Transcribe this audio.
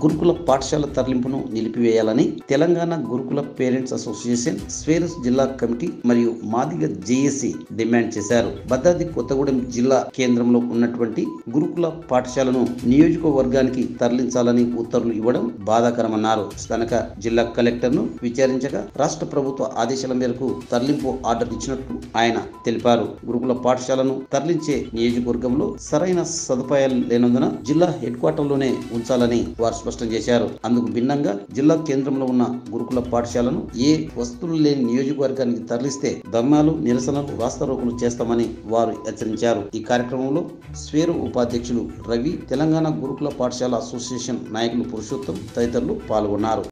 గురుకుల పాఠశాల తరలింపును నిలిపివేయాలని తెలంగాణ గురుకుల పేరెంట్స్ అసోసియేషన్ స్వేరస్ జిల్లా కమిటీ మరియు మాదిగ జేఏసీ డిమాండ్ చేశారు. భద్రాద్రి కొత్తగూడెం జిల్లా కేంద్రంలో ఉన్నటువంటి గురుకుల పాఠశాలను నియోజకవర్గానికి తరలించాలని ఉత్తర్వులు ఇవ్వడం బాధాకరమన్నారు. స్థానిక జిల్లా కలెక్టర్ ను విచారించగా రాష్ట్ర ప్రభుత్వ ఆదేశాల మేరకు తరలింపు ఆర్డర్ ఇచ్చినట్లు ఆయన తెలిపారు. గురుకుల పాఠశాలను తరలించే నియోజకవర్గంలో సరైన సదుపాయాలు లేనందున జిల్లా హెడ్ క్వార్టర్ లోనే ఉంచాలని వారు స్పష్టం చేశారు. అందుకు భిన్నంగా జిల్లా కేంద్రంలో ఉన్న గురుకుల పాఠశాలను ఏ వస్తువులు లేని నియోజకవర్గానికి తరలిస్తే ధర్నాలు, నిరసనలు, రాస్తారోకోలు చేస్తామని వారు హెచ్చరించారు. ఈ కార్యక్రమంలో స్వేరు ఉపాధ్యక్షులు రవి, తెలంగాణ గురుకుల పాఠశాల అసోసియేషన్ నాయకులు పురుషోత్తం తదితరులు పాల్గొన్నారు.